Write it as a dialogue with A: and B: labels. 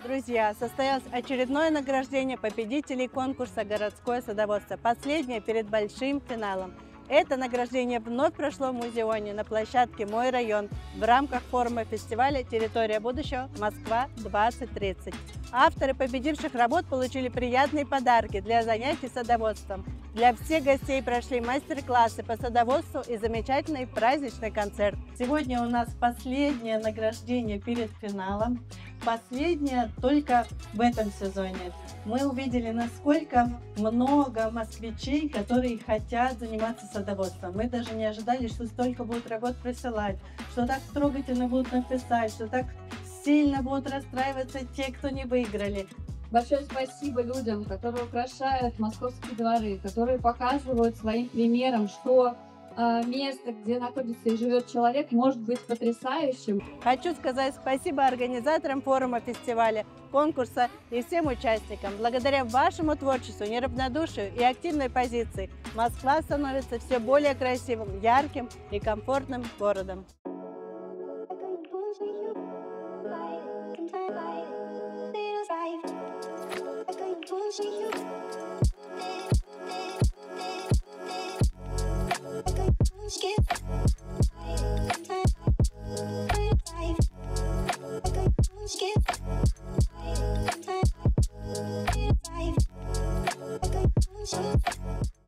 A: Друзья, состоялось очередное награждение победителей конкурса «Городское садоводство», последнее перед большим финалом. Это награждение вновь прошло в Музеоне на площадке «Мой район» в рамках форума фестиваля «Территория будущего. Москва-2030». Авторы победивших работ получили приятные подарки для занятий садоводством. Для всех гостей прошли мастер-классы по садоводству и замечательный праздничный концерт. Сегодня у нас последнее награждение перед финалом. Последнее только в этом сезоне. Мы увидели, насколько много москвичей, которые хотят заниматься садоводством. Мы даже не ожидали, что столько будут работ присылать, что так трогательно будут написать, что так сильно будут расстраиваться те, кто не выиграли.
B: Большое спасибо людям, которые украшают московские дворы, которые показывают своим примером, что место, где находится и живет человек, может быть потрясающим.
A: Хочу сказать спасибо организаторам форума фестиваля, конкурса и всем участникам. Благодаря вашему творчеству, неравнодушию и активной позиции Москва становится все более красивым, ярким и комфортным городом.